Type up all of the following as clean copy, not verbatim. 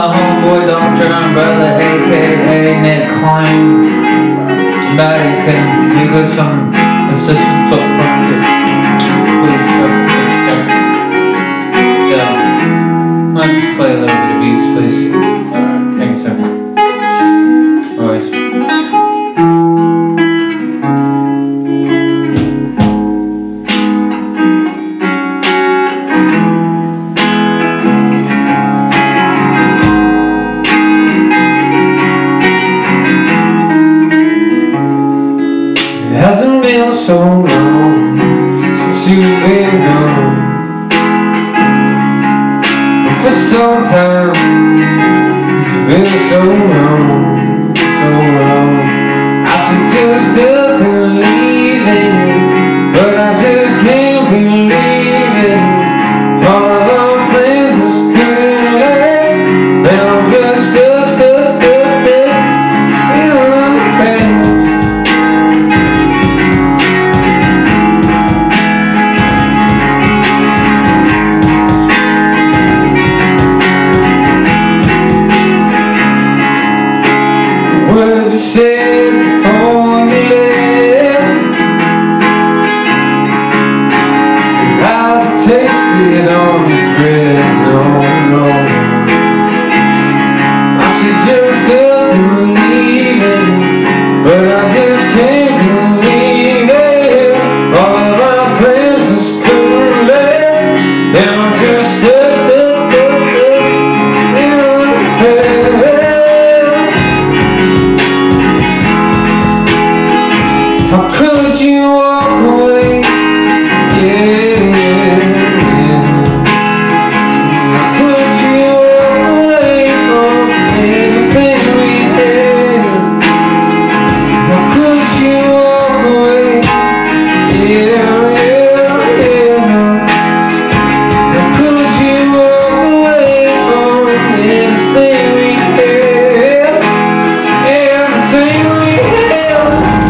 my homeboy Dr. Umbrella, aka Nick Klein. Somebody can give us some assistance up front here. Please, let's just play a little bit of beats, please. Alright, thanks, sir. Always. It hasn't been so long since you've been gone, but for some time it's been so long, so long. I should just have believed it, but I just can't believe it. All of our plans just couldn't last. Now I'm just stuck in the past. Words you said before you left, how's it tasted on your breath? No, no. I should just have believed it, but I just can't believe it. All of our plans just couldn't last. Now I'm just stuck in the past. How could you walk away? Yeah. How could you walk away from everything we had? How could you walk away? Yeah. How could you walk away from everything we had? Everything we had.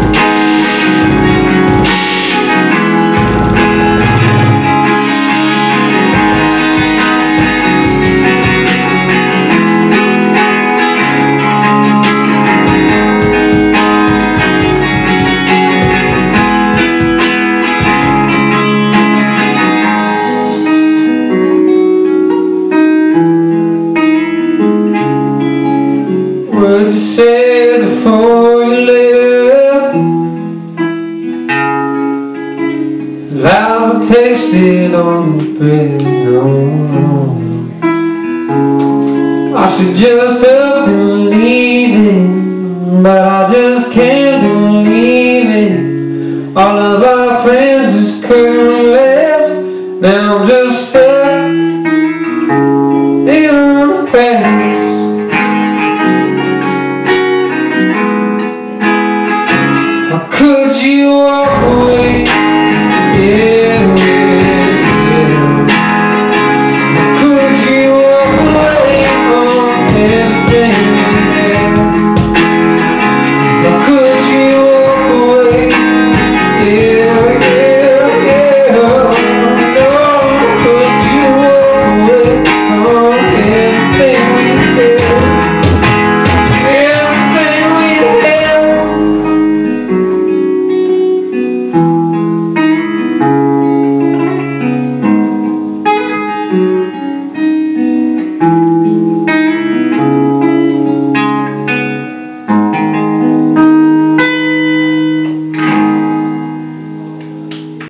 Words you said before you left, vows I tasted on the breath. No, no. I should just have believed it, but I just can't believe it. All of our friends just couldn't last. Now I'm just stuck in the past.